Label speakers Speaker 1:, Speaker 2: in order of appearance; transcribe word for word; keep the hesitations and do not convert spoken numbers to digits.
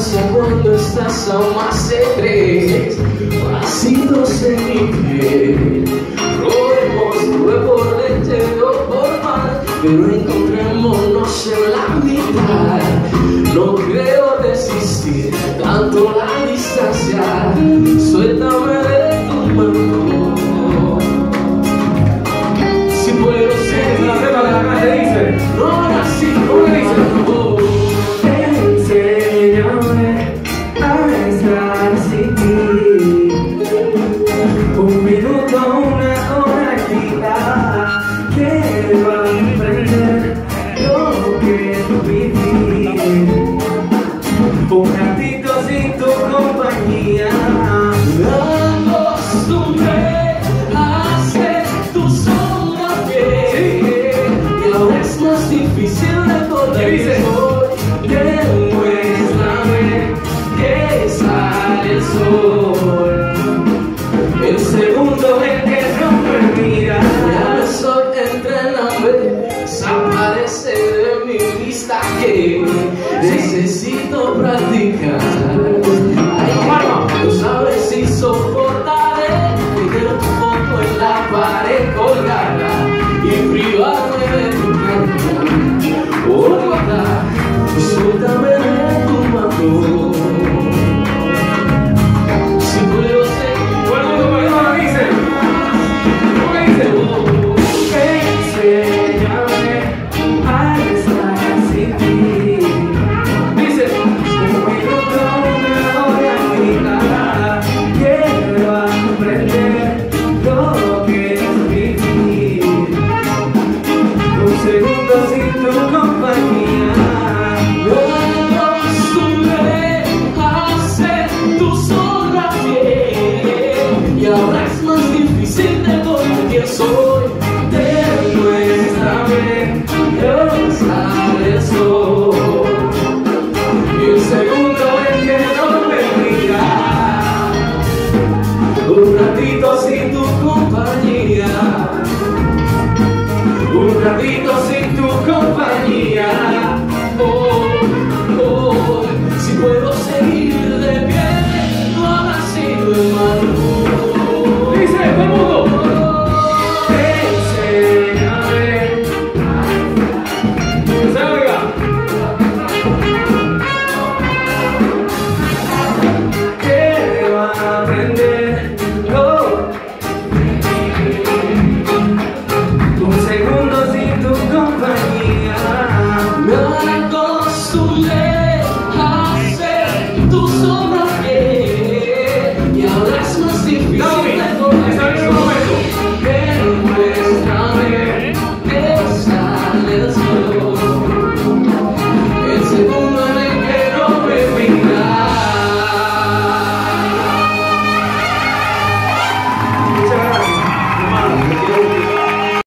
Speaker 1: pasa cuando estás a más de tres pasitos en mi piel. Rodemos, pruebe por leche o por mar, pero encontrémonos en la mitad. No creo resistir tanto la distancia, suéltame de tu mano. Si puedo ser
Speaker 2: la rema de la calle dice,
Speaker 1: no nací
Speaker 2: ¿cómo le dice?
Speaker 3: Enséñame a estar sin ti. Un minuto, una hora activa. Quiero aprender lo que es vivir. Un ratito sin tu compañía.
Speaker 1: Me acostumbré a ser tu sombra fiel, y ahora es más difícil recordar. Demuéstrame que sale el sol,
Speaker 3: El segundo en que rompe mira.
Speaker 1: ya no soy, entréname, desaparece de mi vista que necesito practicar. Ay, no sabes si soportaré tener tu foto en la pared colgada y privarme de tu carta. Oh, guarda, suéltame de tu mano. Si puedo ser
Speaker 2: Todo el mundo conmigo lo dice. ¿Cómo le dice?
Speaker 3: Enséñame a estar sin ti.
Speaker 2: Dice,
Speaker 3: Un minuto, una hora fija. Quiero aprender lo que es vivir. Un segundo sin tu compañía.
Speaker 1: Me acostumbré a ser tu sombra fiel, y ahora es más difícil de volver quién soy.